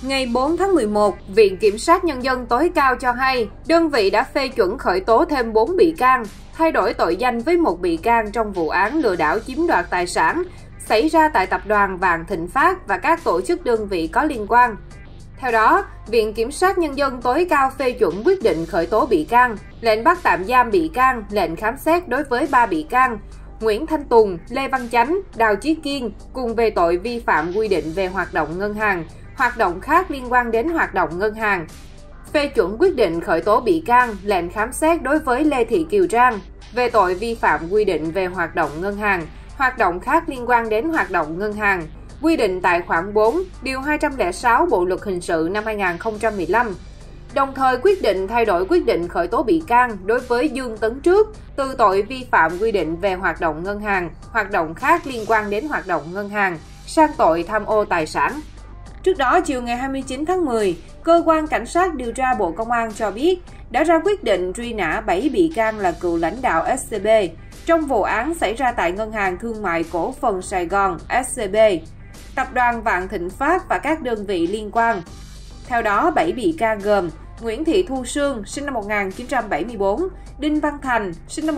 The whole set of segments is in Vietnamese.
Ngày 4 tháng 11, Viện Kiểm sát Nhân dân tối cao cho hay, đơn vị đã phê chuẩn khởi tố thêm 4 bị can, thay đổi tội danh với một bị can trong vụ án lừa đảo chiếm đoạt tài sản xảy ra tại Tập đoàn Vạn Thịnh Phát và các tổ chức đơn vị có liên quan. Theo đó, Viện Kiểm sát Nhân dân tối cao phê chuẩn quyết định khởi tố bị can, lệnh bắt tạm giam bị can, lệnh khám xét đối với 3 bị can, Nguyễn Thanh Tùng, Lê Văn Chánh, Đào Chí Kiên cùng về tội vi phạm quy định về hoạt động ngân hàng, hoạt động khác liên quan đến hoạt động ngân hàng. Phê chuẩn quyết định khởi tố bị can, lệnh khám xét đối với Lê Thị Kiều Trang về tội vi phạm quy định về hoạt động ngân hàng, hoạt động khác liên quan đến hoạt động ngân hàng, quy định tại khoản 4, điều 206 Bộ luật hình sự năm 2015. Đồng thời quyết định thay đổi quyết định khởi tố bị can đối với Dương Tấn Trước từ tội vi phạm quy định về hoạt động ngân hàng, hoạt động khác liên quan đến hoạt động ngân hàng, sang tội tham ô tài sản. Trước đó, chiều ngày 29 tháng 10, Cơ quan Cảnh sát điều tra Bộ Công an cho biết đã ra quyết định truy nã 7 bị can là cựu lãnh đạo SCB trong vụ án xảy ra tại Ngân hàng Thương mại Cổ phần Sài Gòn SCB, Tập đoàn Vạn Thịnh Phát và các đơn vị liên quan. Theo đó, 7 bị can gồm Nguyễn Thị Thu Sương, sinh năm 1974, Đinh Văn Thành, sinh năm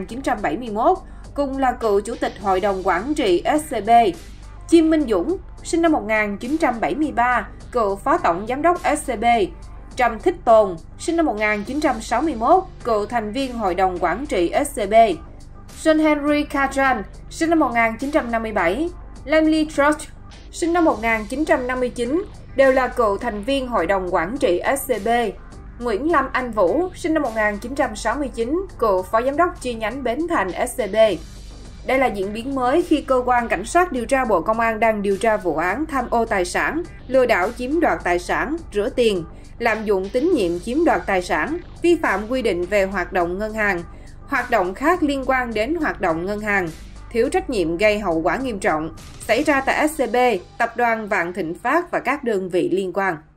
1971, cùng là cựu Chủ tịch Hội đồng Quản trị SCB, Chim Minh Dũng, sinh năm 1973, cựu Phó Tổng Giám đốc SCB, Trầm Thích Tồn, sinh năm 1961, cựu thành viên Hội đồng Quản trị SCB, John Henry Cajun, sinh năm 1957, Lemley Trust, sinh năm 1959, đều là cựu thành viên Hội đồng Quản trị SCB, Nguyễn Lâm Anh Vũ, sinh năm 1969, cựu Phó Giám đốc chi nhánh Bến Thành SCB. Đây là diễn biến mới khi Cơ quan Cảnh sát điều tra Bộ Công an đang điều tra vụ án tham ô tài sản, lừa đảo chiếm đoạt tài sản, rửa tiền, lạm dụng tín nhiệm chiếm đoạt tài sản, vi phạm quy định về hoạt động ngân hàng, hoạt động khác liên quan đến hoạt động ngân hàng, thiếu trách nhiệm gây hậu quả nghiêm trọng, xảy ra tại SCB, Tập đoàn Vạn Thịnh Phát và các đơn vị liên quan.